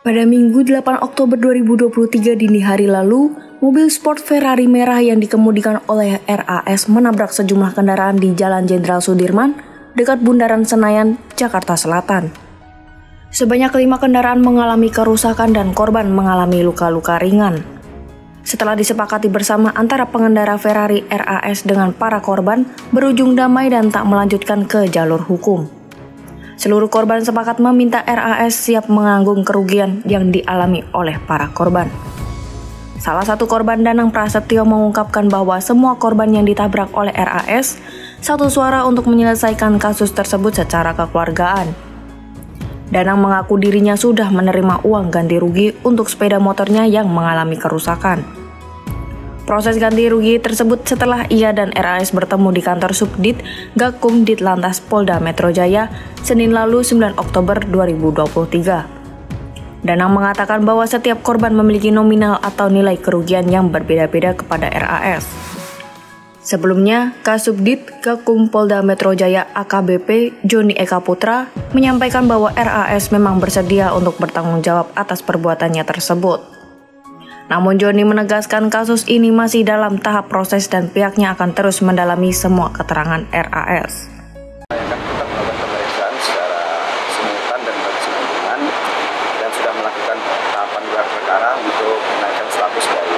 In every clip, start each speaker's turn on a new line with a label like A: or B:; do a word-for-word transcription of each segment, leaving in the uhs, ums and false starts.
A: Pada Minggu delapan Oktober dua ribu dua puluh tiga dini hari lalu, mobil sport Ferrari merah yang dikemudikan oleh R A S menabrak sejumlah kendaraan di Jalan Jenderal Sudirman, dekat Bundaran Senayan, Jakarta Selatan. Sebanyak lima kendaraan mengalami kerusakan dan korban mengalami luka-luka ringan. Setelah disepakati bersama antara pengendara Ferrari R A S dengan para korban, berujung damai dan tak melanjutkan ke jalur hukum. Seluruh korban sepakat meminta R A S siap menanggung kerugian yang dialami oleh para korban. Salah satu korban, Danang Prasetyo, mengungkapkan bahwa semua korban yang ditabrak oleh R A S satu suara untuk menyelesaikan kasus tersebut secara kekeluargaan. Danang mengaku dirinya sudah menerima uang ganti rugi untuk sepeda motornya yang mengalami kerusakan. Proses ganti rugi tersebut setelah ia dan R A S bertemu di kantor Subdit Gakum Ditlantas Polda Metro Jaya Senin lalu sembilan Oktober dua ribu dua puluh tiga. Danang mengatakan bahwa setiap korban memiliki nominal atau nilai kerugian yang berbeda-beda kepada R A S. Sebelumnya, Kasubdit Gakum Polda Metro Jaya A K B P Joni Eka Putra menyampaikan bahwa R A S memang bersedia untuk bertanggung jawab atas perbuatannya tersebut. Namun Joni menegaskan kasus ini masih dalam tahap proses dan pihaknya akan terus mendalami semua keterangan R A S.
B: Akan tetap melakukan pemeriksaan secara simultan dan berkesinambungan dan sudah melakukan tahapan gelar perkara untuk menaikkan status dari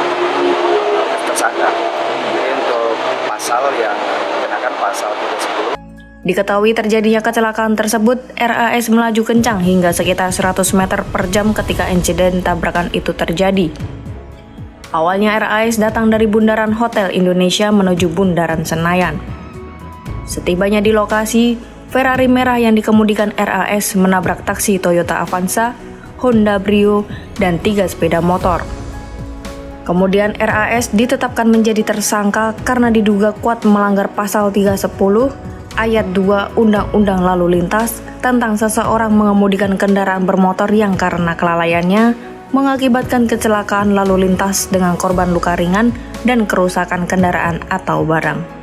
B: tersangka. Jadi untuk pasal yang dikenakan pasal tiga sepuluh.
A: Diketahui terjadinya kecelakaan tersebut, R A S melaju kencang hingga sekitar seratus meter per jam ketika insiden tabrakan itu terjadi. Awalnya R A S datang dari Bundaran Hotel Indonesia menuju Bundaran Senayan. Setibanya di lokasi, Ferrari merah yang dikemudikan R A S menabrak taksi Toyota Avanza, Honda Brio, dan tiga sepeda motor. Kemudian R A S ditetapkan menjadi tersangka karena diduga kuat melanggar pasal tiga sepuluh ayat dua Undang-Undang Lalu Lintas tentang seseorang mengemudikan kendaraan bermotor yang karena kelalaiannya mengakibatkan kecelakaan lalu lintas dengan korban luka ringan dan kerusakan kendaraan atau barang.